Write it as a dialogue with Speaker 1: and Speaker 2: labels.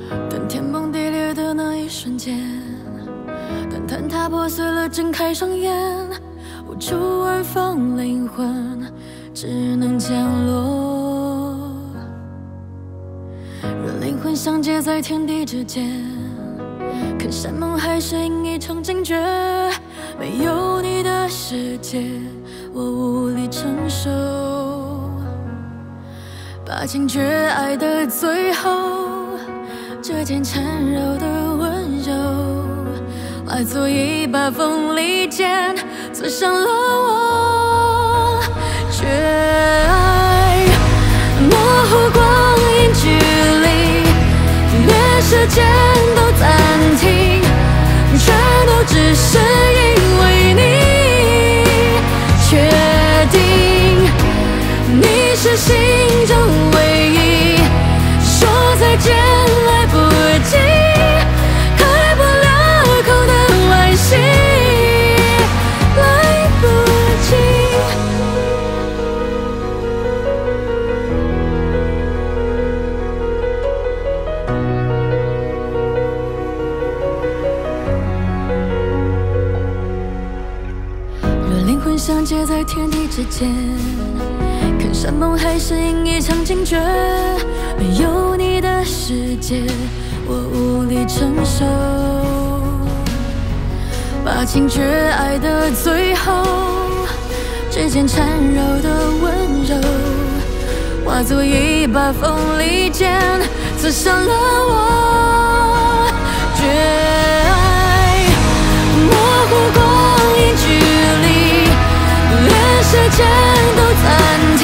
Speaker 1: 等天崩地裂的那一瞬间，等坍塌破碎了，睁开双眼，无处安放灵魂，只能降落。若灵魂相接在天地之间，可山盟海誓应已成惊觉。没有你的世界，我无力承受。把情绝爱的最后，这件缠绕的温柔，化作一把锋利剑，刺伤了我。绝爱模糊光阴距离，连时间都暂停，全都只是因为你。确定你是心中唯一，说再见来不及，开不了口的惋惜，来不及。若灵魂相接在天地之间，看山盟海誓应已成惊觉。没有你的世界，我无力承受。把情绝爱的最后，指尖缠绕的温柔，化作一把锋利剑，刺伤了我。绝爱模糊光阴距离，连时间都暂停。